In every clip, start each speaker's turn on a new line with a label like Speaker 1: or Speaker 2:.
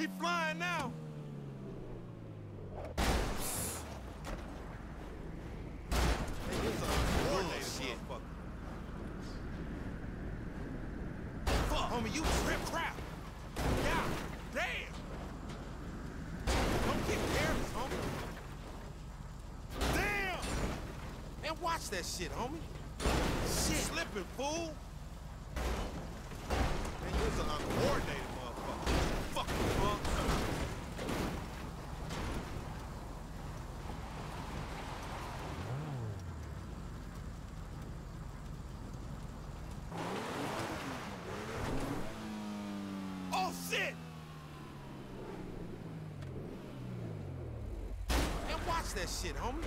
Speaker 1: We flying now. Hey, this is a coordinated motherfucker. Fuck, homie, you trip crap. God damn. Don't get careless, homie. Damn! And watch that shit, homie. Shit. Slipping, fool. Man, you's an uncoordinated motherfucker. Fucking punk. Oh, shit! And watch that shit, homie.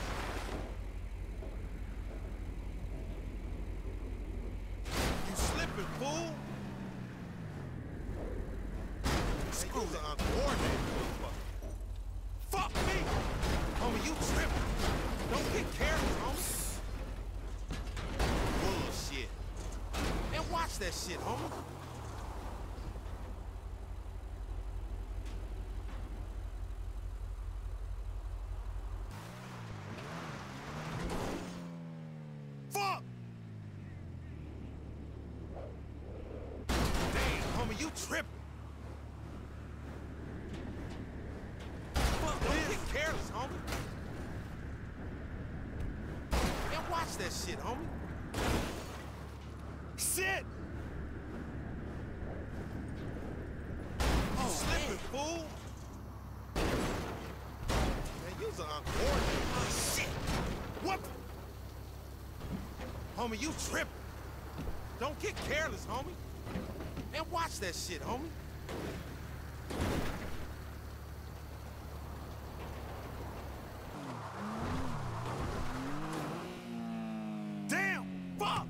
Speaker 1: You slipping, fool. Screw the uncoordinated motherfucker. Fuck me! Homie, you tripping. Don't get careless, homie. Bullshit. And watch that shit, homie. Fuck! Damn, homie, you tripping. Don't get careless, homie. And watch that shit, homie. Shit! Oh, slipping, fool. Man, you's an uncoordinated. Oh, shit! What? Homie, you tripping. Don't get careless, homie. And watch that shit, homie. Fuck!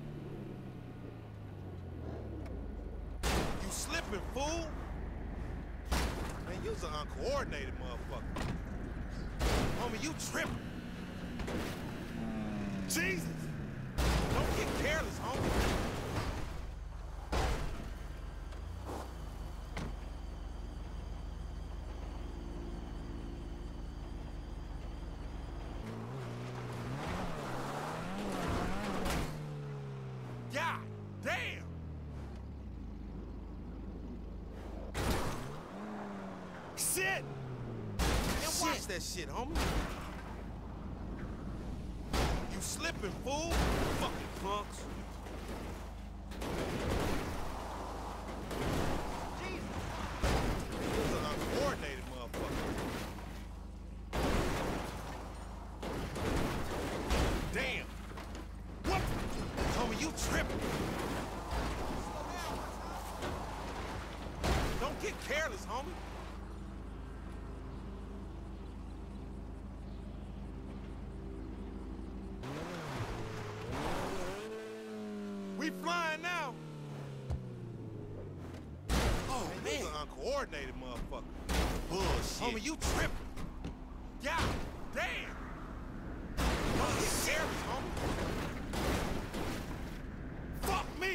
Speaker 1: You slipping, fool! Man, you's an uncoordinated motherfucker. Homie, you tripping. Jesus! Don't get careless, homie. God damn! Shit! And watch that shit, homie. You slipping, fool. Fucking punks. Jesus! You's an uncoordinated motherfucker. Damn! What? Homie, you tripping. Don't get careless, homie. We flying now. Oh, man. You's an uncoordinated motherfucker. Bullshit. Homie, you tripping. God damn. Don't get careless, homie. Fuck me!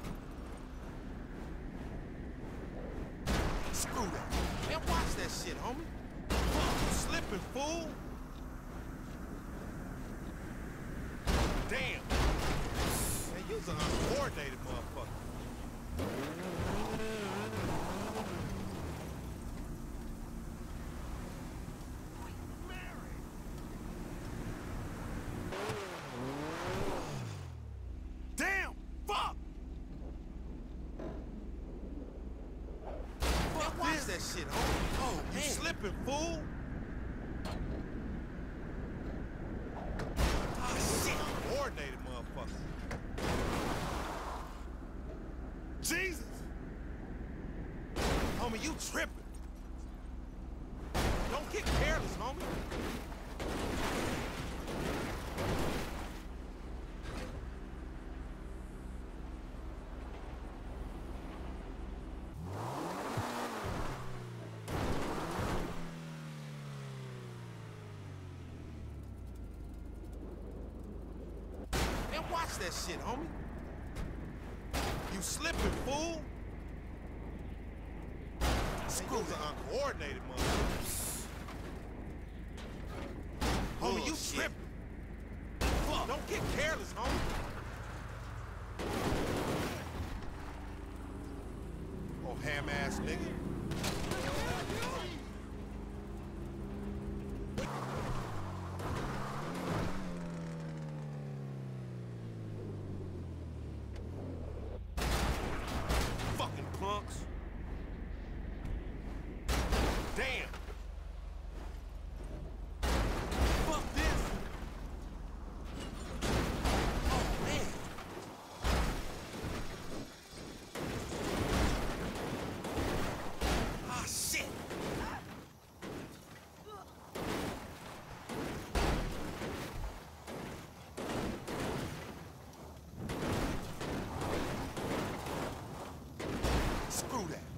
Speaker 1: Screw that. Man, watch that shit, homie. Fuck, you slipping, fool. Damn. Man, you's an uncoordinated motherfucker. Damn! Fuck! Fuck, watch that shit, homie. Oh, you slipping, fool. Oh, shit. Uncoordinated motherfucker. Jesus! Homie, you tripping. Don't get careless, homie. Watch that shit, homie. You slipping, fool. Screw the uncoordinated motherfucker. Homie, you tripping. Fuck. Don't get careless, homie. Oh, ham-ass nigga. Fucking punks. Damn. Fuck this. Oh, man. Ah, shit. Screw that.